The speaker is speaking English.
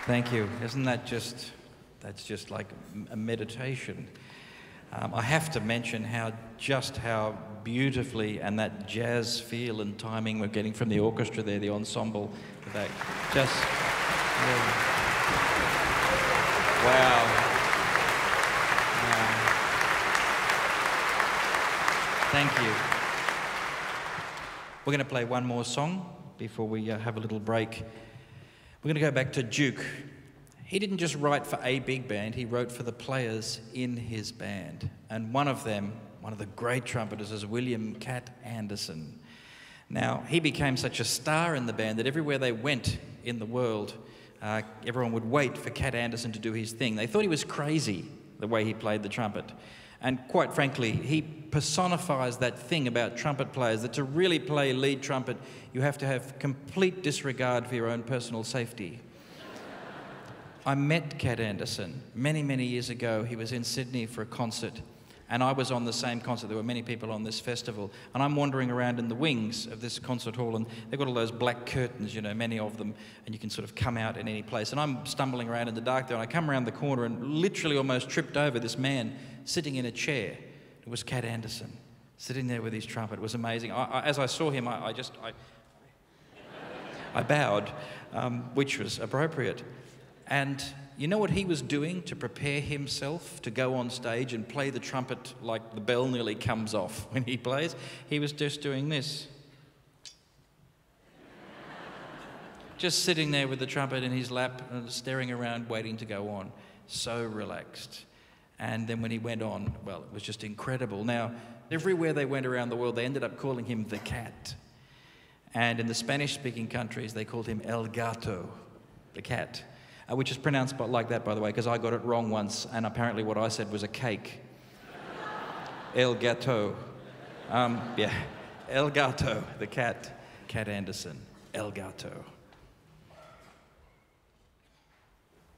Thank you. Isn't that just, that's just like a meditation. I have to mention how beautifully and that jazz feel and timing we're getting from the orchestra there, the ensemble. That just, yeah. Wow. Thank you. We're going to play one more song before we have a little break. We're going to go back to Duke. He didn't just write for a big band, he wrote for the players in his band. And one of them, one of the great trumpeters, is William "Cat" Anderson. Now, he became such a star in the band that everywhere they went in the world, everyone would wait for Cat Anderson to do his thing. They thought he was crazy, the way he played the trumpet. And quite frankly, he personifies that thing about trumpet players, that to really play lead trumpet, you have to have complete disregard for your own personal safety. I met Cat Anderson many, many years ago. He was in Sydney for a concert, and I was on the same concert. There were many people on this festival, and I'm wandering around in the wings of this concert hall, and they've got all those black curtains, you know, many of them, and you can sort of come out in any place. And I'm stumbling around in the dark there, and I come around the corner and literally almost tripped over this man sitting in a chair. It was Cat Anderson, sitting there with his trumpet. It was amazing. As I saw him, I bowed, which was appropriate. And you know what he was doing to prepare himself to go on stage and play the trumpet like the bell nearly comes off when he plays? He was just doing this. Just sitting there with the trumpet in his lap and staring around, waiting to go on. So relaxed. And then when he went on, well, it was just incredible. Now, everywhere they went around the world, they ended up calling him the Cat. And in the Spanish-speaking countries, they called him El Gato, the cat. Which is pronounced like that, by the way, because I got it wrong once, and apparently what I said was a cake. El Gato. Yeah, El Gato, the cat. Cat Anderson. El Gato.